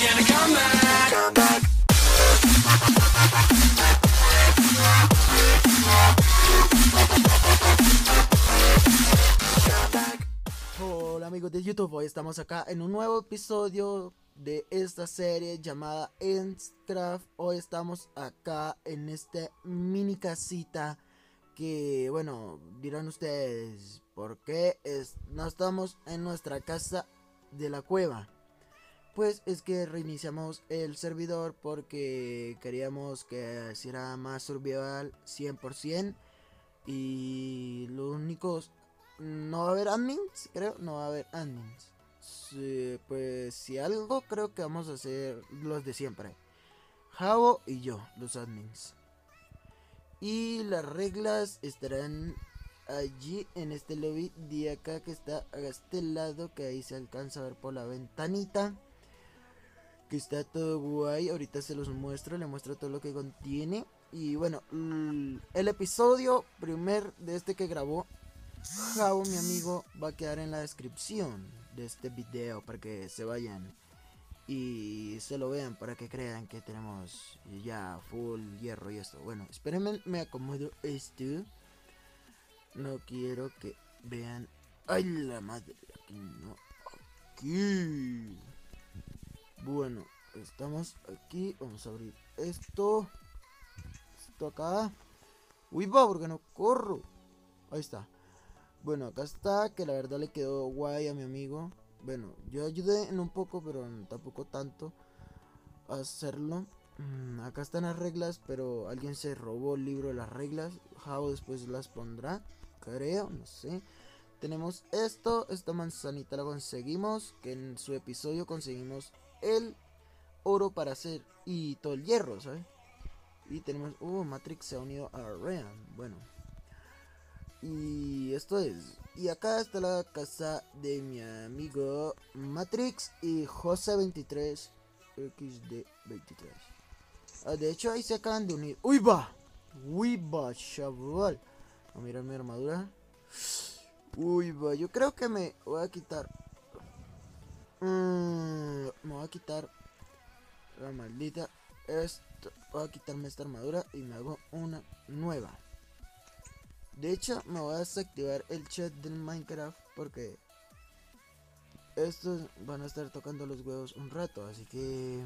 Hola amigos de YouTube, hoy estamos acá en un nuevo episodio de esta serie llamada Minecraft. Hoy estamos acá en esta mini casita que, bueno, dirán ustedes, ¿por qué no estamos en nuestra casa de la cueva? Pues es que reiniciamos el servidor porque queríamos que hiciera más survival 100%. Y lo único, no va a haber admins, creo, no va a haber admins. Sí, pues si algo, creo que vamos a hacer los de siempre. Javo y yo, los admins. Y las reglas estarán allí en este lobby de acá que está a este lado, que ahí se alcanza a ver por la ventanita. Que está todo guay, ahorita se los muestro, le muestro todo lo que contiene. Y bueno, el episodio primer de este que grabó Jao, mi amigo, va a quedar en la descripción de este video para que se vayan y se lo vean, para que crean que tenemos ya full hierro y esto. Bueno, espérenme, me acomodo esto. No quiero que vean. ¡Ay, la madre! Aquí no. Aquí. Bueno, estamos aquí. Vamos a abrir esto. Esto acá. Uy, va, porque no corro. Ahí está. Bueno, acá está, que la verdad le quedó guay a mi amigo. Bueno, yo ayudé en un poco, pero tampoco tanto a hacerlo. Acá están las reglas, pero alguien se robó el libro de las reglas. Jao después las pondrá, creo, no sé. Tenemos esto, esta manzanita la conseguimos, que en su episodio conseguimos el oro para hacer y todo el hierro, ¿sabes? Y tenemos, Matrix se ha unido a Ryan, bueno. Y esto es. Y acá está la casa de mi amigo Matrix y Jose23 XD23. De hecho ahí se acaban de unir. ¡Uy va! ¡Uy va, chaval! A mirar mi armadura. ¡Uy va! Yo creo que me voy a quitar. Me voy a quitar la maldita. Voy a quitarme esta armadura y me hago una nueva. De hecho, me voy a desactivar el chat del Minecraft porque estos van a estar tocando los huevos un rato, así que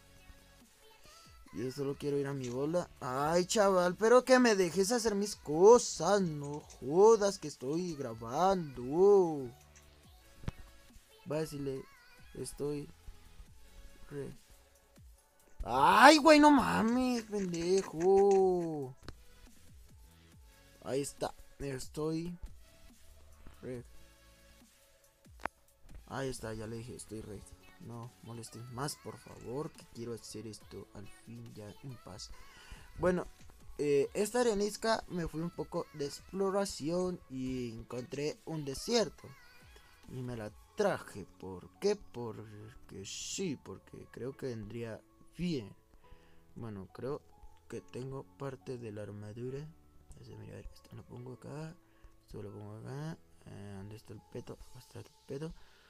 yo solo quiero ir a mi bola. Ay, chaval, pero que me dejes hacer mis cosas, no jodas que estoy grabando. Va a decirle, estoy Ay, güey, no mames, pendejo. Ahí está, estoy red. Ahí está, ya le dije, estoy red. No molesten más, por favor, que quiero hacer esto al fin ya en paz. Bueno, esta arenisca me fui un poco de exploración y encontré un desierto. Y me la traje. ¿Por qué? Porque sí, porque creo que vendría bien. Bueno, creo que tengo parte de la armadura. Mira, esto lo pongo acá. Esto lo pongo acá. ¿Dónde está el peto? ¿Dónde está el peto?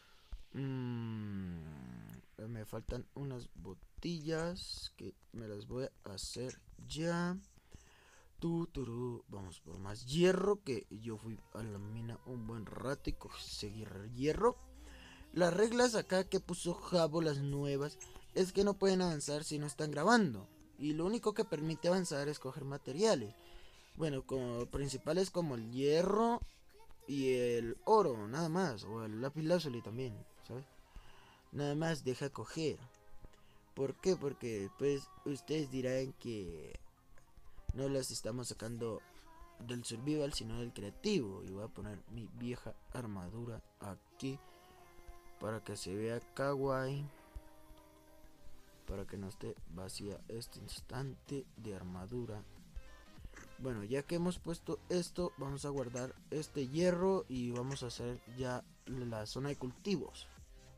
Me faltan unas botillas que me las voy a hacer ya. Vamos por más hierro, que yo fui a la mina un buen rato y conseguí hierro. Las reglas acá que puso Jabo, las nuevas, es que no pueden avanzar si no están grabando. Y lo único que permite avanzar es coger materiales. Bueno, como principales como el hierro y el oro, nada más. O el lapislázuli también, ¿sabes? Nada más deja coger. ¿Por qué? Porque pues ustedes dirán que no las estamos sacando del survival, sino del creativo. Y voy a poner mi vieja armadura aquí para que se vea kawaii, para que no esté vacía este instante de armadura. Bueno, ya que hemos puesto esto, vamos a guardar este hierro y vamos a hacer ya la zona de cultivos.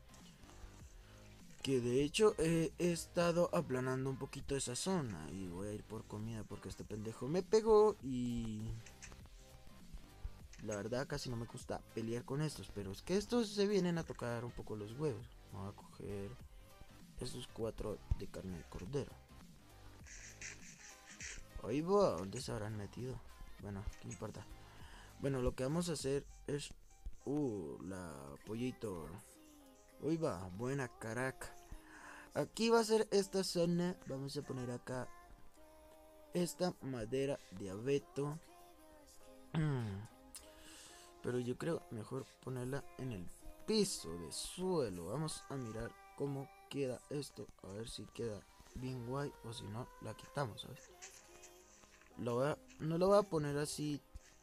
Que de hecho he estado aplanando un poquito esa zona y voy a ir por comida porque este pendejo me pegó y la verdad casi no me gusta pelear con estos, pero es que estos se vienen a tocar un poco los huevos. Voy a coger estos 4 de carne de cordero. Ahí va, ¿dónde se habrán metido? Bueno, ¿qué importa? Bueno, lo que vamos a hacer es... la pollito. Uy va, buena caraca. Aquí va a ser esta zona. Vamos a poner acá esta madera de abeto. Pero yo creo mejor ponerla en el piso de suelo. Vamos a mirar cómo queda esto. A ver si queda bien guay o si no la quitamos, ¿sabes? No lo voy a poner así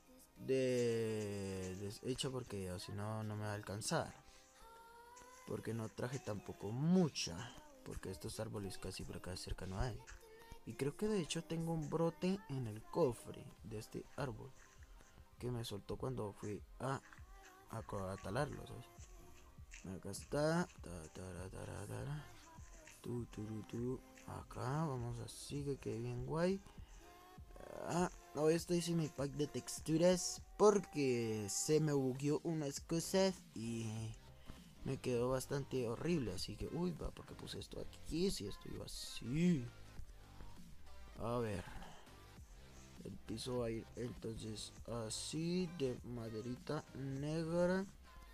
de deshecho porque o si no no me va a alcanzar. Porque no traje tampoco mucha. Porque estos árboles casi por acá cerca no hay. Y creo que de hecho tengo un brote en el cofre de este árbol. Que me soltó cuando fui a talarlo, ¿sabes? Acá está. Acá vamos así que quede bien guay. Hoy estoy sin mi pack de texturas porque se me bugueó unas cosas y me quedó bastante horrible. Así que, uy, va, porque puse esto aquí. Si esto iba así. A ver. El piso va a ir entonces así de maderita negra.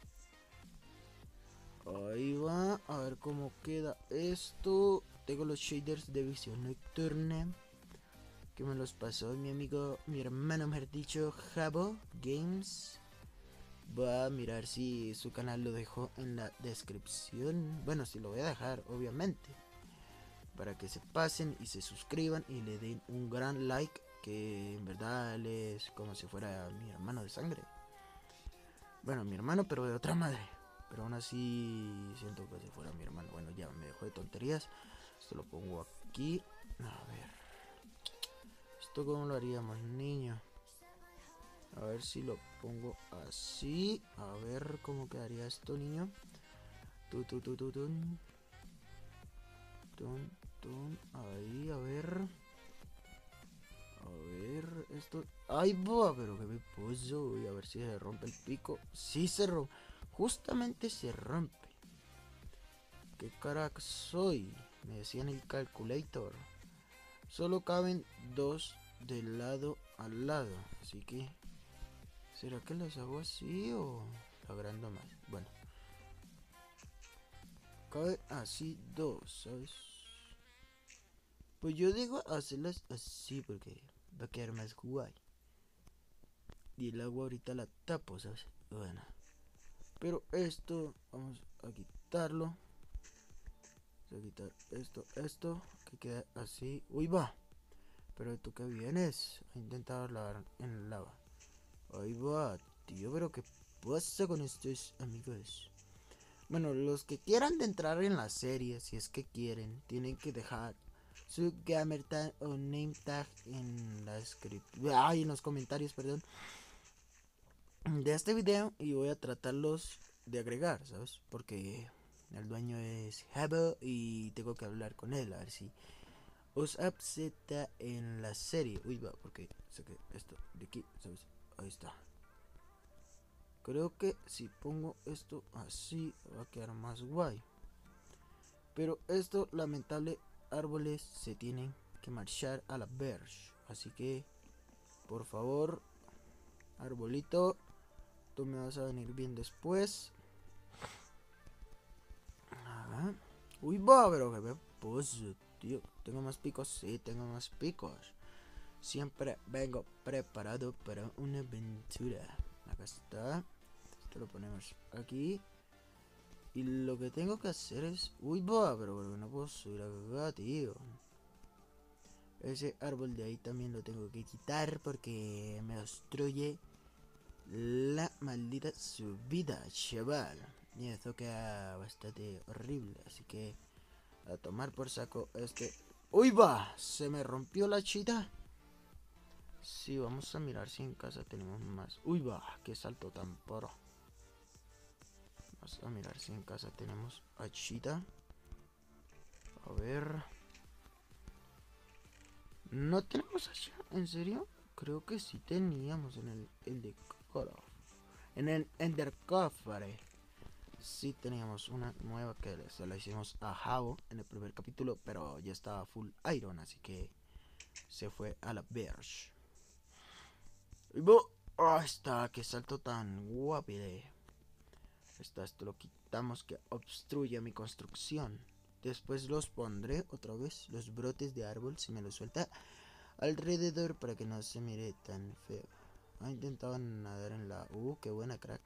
Ahí va, a ver cómo queda esto. Tengo los shaders de visión nocturna que me los pasó mi amigo, mi hermano, mejor dicho, Jabo Games. Voy a mirar si su canal lo dejó en la descripción. Bueno, si lo voy a dejar, obviamente, para que se pasen y se suscriban y le den un gran like, que en verdad él es como si fuera mi hermano de sangre. Bueno, mi hermano, pero de otra madre. Pero aún así siento que si fuera mi hermano. Bueno, ya me dejo de tonterías. Esto lo pongo aquí. A ver. ¿Esto cómo lo haríamos, niño? A ver si lo pongo así. A ver cómo quedaría esto, niño. Ahí, a ver. A ver, esto... ¡Ay, boa! Pero que me puso. Voy a ver si se rompe el pico. Sí se rompe. Justamente se rompe. ¿Qué carajo soy? Me decía en el calculator. Solo caben 2 de lado a lado. Así que... ¿será que las hago así o lo agrando más? Bueno. Cabe así 2, ¿sabes? Pues yo digo hacerlas así porque va a quedar más guay. Y el agua ahorita la tapo, ¿sabes? Bueno. Pero esto vamos a quitarlo. Vamos a quitar esto, que queda así. ¡Uy, va! Pero tú que vienes a intentar lavar en el lava. Ahí va, tío, pero ¿qué pasa con estos amigos? Bueno, los que quieran de entrar en la serie, si es que quieren, tienen que dejar su gamer tag o name tag en la descripción. Ay, en los comentarios, perdón. De este video y voy a tratarlos de agregar, ¿sabes? Porque el dueño es Jabo y tengo que hablar con él a ver si os acepta en la serie. Uy, va, porque saqué esto de aquí, ¿sabes? Ahí está. Creo que si pongo esto así va a quedar más guay. Pero esto, lamentable, árboles se tienen que marchar a la verge. Así que, por favor, arbolito, tú me vas a venir bien después. Ajá. Uy, va, pero que me puse, tío. ¿Tengo más picos? Sí, tengo más picos. Siempre vengo preparado para una aventura. Acá está. Esto lo ponemos aquí. Y lo que tengo que hacer es... Uy, va, pero no puedo subir acá, tío. Ese árbol de ahí también lo tengo que quitar porque me destruye la maldita subida, chaval. Y esto queda bastante horrible, así que a tomar por saco este... ¡Uy, va! Se me rompió la chita. Sí, vamos a mirar si en casa tenemos más. ¡Uy, va! ¡Qué salto tan poro! Vamos a mirar si en casa tenemos achita. A ver... ¿No tenemos allá? ¿En serio? Creo que sí teníamos en el de Coro. En el Endercofre. sí teníamos una nueva que se la hicimos a Javo en el primer capítulo, pero ya estaba full iron, así que se fue a la verge. Y está, que salto tan guapo. Esto lo quitamos que obstruye mi construcción. Después los pondré otra vez, los brotes de árbol, si me lo suelta, alrededor para que no se mire tan feo. Ha intentado nadar en la... qué buena, crack.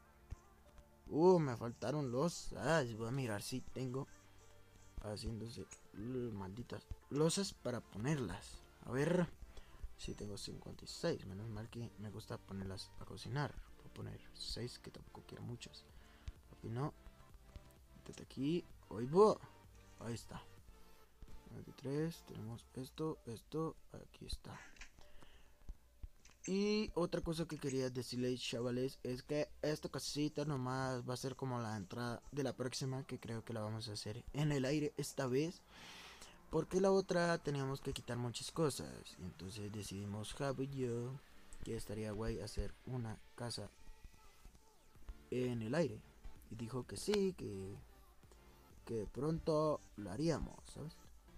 Me faltaron los... voy a mirar si tengo haciéndose malditas losas para ponerlas. A ver, si tengo 56. Menos mal que me gusta ponerlas a cocinar. Voy a poner 6, que tampoco quiero muchas. Aquí no. Desde aquí. Ahí está. 93. Tenemos esto. Aquí está. Y otra cosa que quería decirles, chavales, es que esta casita nomás va a ser como la entrada de la próxima, que creo que la vamos a hacer en el aire esta vez. Porque la otra teníamos que quitar muchas cosas. Y entonces decidimos, Javi y yo, que estaría guay hacer una casa en el aire. Y dijo que sí, que pronto lo haríamos, ¿sabes?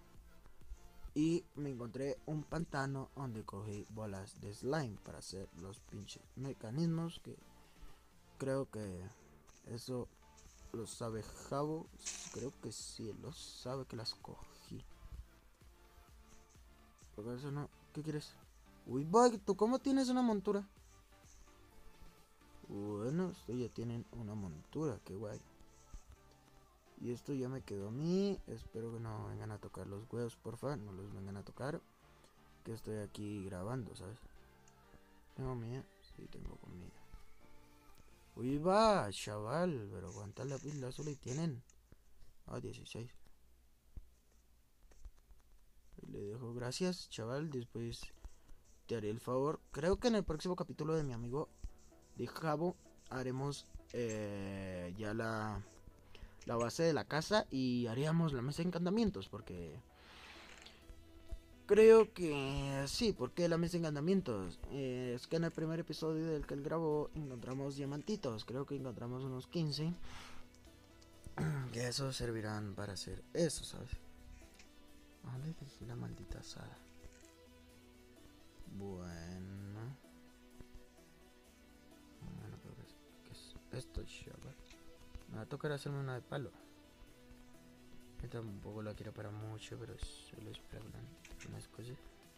Y me encontré un pantano donde cogí bolas de slime para hacer los pinches mecanismos, que creo que eso lo sabe Javo. Creo que sí, lo sabe que las cogí. Porque eso no... ¿Qué quieres? Uy, bug, ¿tú cómo tienes una montura? Bueno, esto ya tienen una montura, qué guay. Y esto ya me quedó a mí. Espero que no vengan a tocar los huevos, porfa. No los vengan a tocar. Que estoy aquí grabando, ¿sabes? ¿Tengo comida? Sí, tengo comida. Uy, va, chaval. Pero ¿cuántas lápiz solo tienen? 16. Le dejo gracias, chaval. Después te haré el favor. Creo que en el próximo capítulo de mi amigo de Jabo haremos ya la base de la casa y haríamos la mesa de encantamientos, porque creo que sí, porque la mesa de encantamientos es que en el primer episodio del que él grabó encontramos diamantitos, creo que encontramos unos 15 que esos servirán para hacer eso, ¿sabes? ¿Dónde dejé la maldita asada? Bueno, creo que es esto, chaval. Me va a tocar hacerme una de palo. Esta tampoco la quiero para mucho, pero solo es para unas cosas.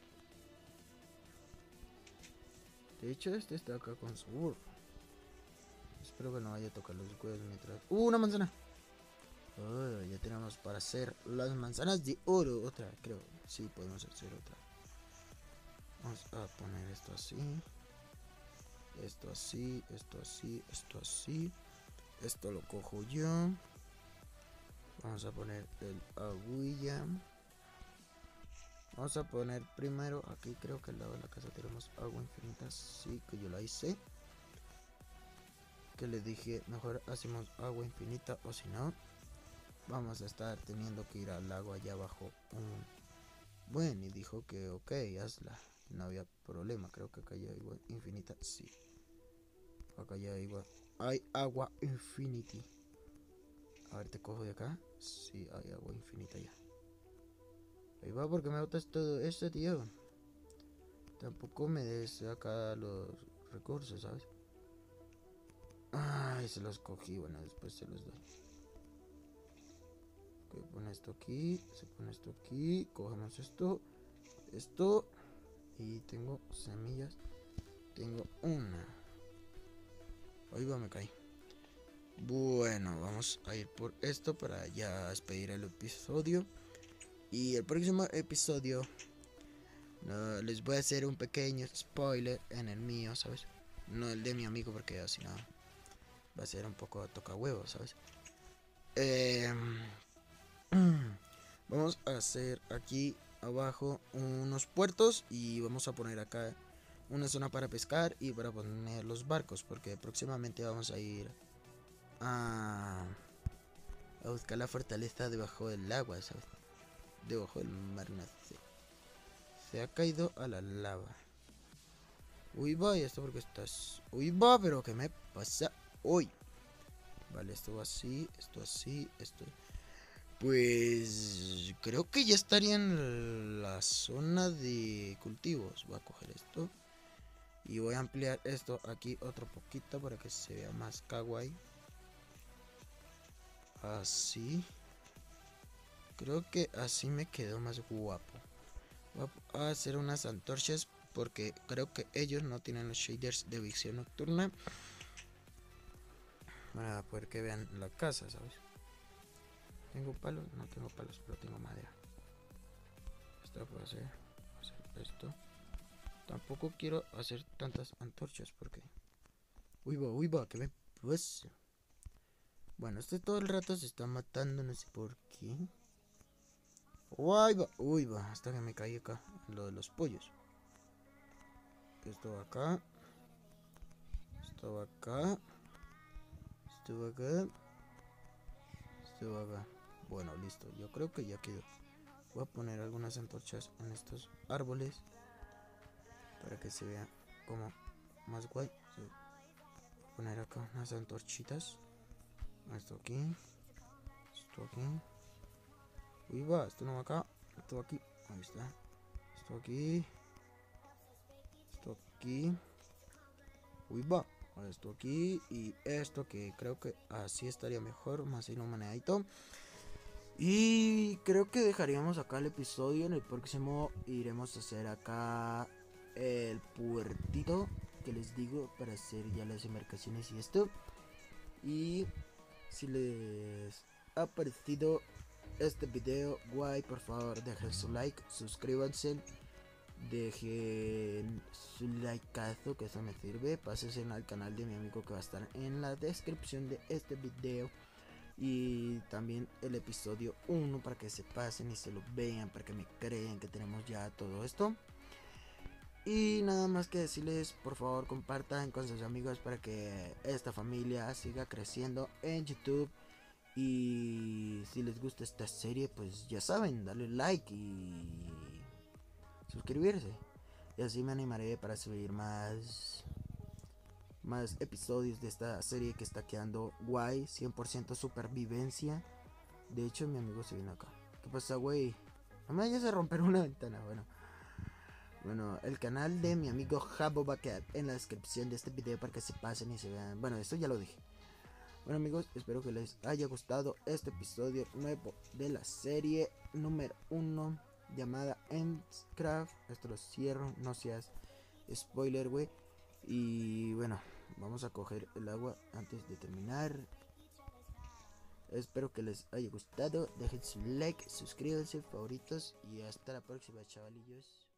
De hecho, este está acá con su burro. Espero que no vaya a tocar los huevos mientras... ¡Una manzana! Ya tenemos para hacer las manzanas de oro. Otra, creo. Sí, podemos hacer otra. Vamos a poner esto así. Esto así, esto así, esto así. Esto lo cojo yo. Vamos a poner el aguilla. Vamos a poner primero, aquí creo que al lado de la casa tenemos agua infinita. Sí, que yo la hice. Que le dije, mejor hacemos agua infinita, o si no, vamos a estar teniendo que ir al lago allá abajo. Bueno, y dijo que ok, hazla. No había problema, creo que acá hay agua infinita. Sí. Acá ya hay agua infinity. A ver, te cojo de acá. Sí, hay agua infinita ya. Ahí va, porque me botas todo esto, tío. Tampoco me des acá los recursos, ¿sabes? Ay, se los cogí. Bueno, después se los doy. Ok, pone esto aquí. Se pone esto aquí. Cogemos esto. Esto. Y tengo semillas. Tengo una. Ahí va, me caí. Bueno, vamos a ir por esto para ya despedir el episodio. Y el próximo episodio les voy a hacer un pequeño spoiler en el mío, ¿sabes? No el de mi amigo, porque así no va a ser un poco toca huevos, ¿sabes? Vamos a hacer aquí abajo unos puertos y vamos a poner acá una zona para pescar y para poner los barcos, porque próximamente vamos a ir a buscar la fortaleza debajo del agua, ¿sabes? Debajo del mar. Se ha caído a la lava. Uy, va, ¿y esto porque estás? Uy, va, pero ¿qué me pasa hoy? Vale, esto va así, esto. Pues creo que ya estaría en la zona de cultivos. Voy a coger esto y voy a ampliar esto aquí otro poquito para que se vea más kawaii. Así. Creo que así me quedó más guapo. Voy a hacer unas antorchas porque creo que ellos no tienen los shaders de visión nocturna para poder que vean la casa, ¿sabes? ¿Tengo palos? No tengo palos, pero tengo madera. Esto puedo hacer esto. Tampoco quiero hacer tantas antorchas porque... Uy va, que me... Pues... Bueno, este todo el rato se está matando, no sé por qué. Uy va, hasta que me caí acá, lo de los pollos. Esto va acá. Esto va acá. Esto va acá. Esto va acá. Bueno, listo, yo creo que ya quedó. Voy a poner algunas antorchas en estos árboles para que se vea como más guay. Voy a poner acá unas antorchitas. Esto aquí. Esto aquí. Uy va, esto no va acá. Esto aquí. Ahí está. Esto aquí. Esto aquí. Uy va. Esto aquí. Y esto que creo que así estaría mejor. Más iluminadito. Y creo que dejaríamos acá el episodio. En el próximo iremos a hacer acá el puertito que les digo para hacer ya las embarcaciones y esto. Y si les ha parecido este video guay, por favor dejen su like, suscríbanse, dejen su likeazo que eso me sirve, pásense al canal de mi amigo que va a estar en la descripción de este video. Y también el episodio 1 para que se pasen y se lo vean, para que me crean que tenemos ya todo esto. Y nada más que decirles, por favor compartan con sus amigos para que esta familia siga creciendo en YouTube. Y si les gusta esta serie, pues ya saben, darle like y suscribirse. Y así me animaré para subir más episodios de esta serie que está quedando guay. 100% supervivencia. De hecho, mi amigo se vino acá. ¿Qué pasa, güey? No me vayas a romper una ventana. Bueno, el canal de mi amigo Jabo va a quedar en la descripción de este video para que se pasen y se vean. Bueno, esto ya lo dije. Bueno amigos, espero que les haya gustado este episodio nuevo de la serie número 1 llamada Minecraft. Esto lo cierro, no seas spoiler, güey. Y bueno, vamos a coger el agua antes de terminar. Espero que les haya gustado. Dejen su like, suscríbanse, favoritos y hasta la próxima, chavalillos.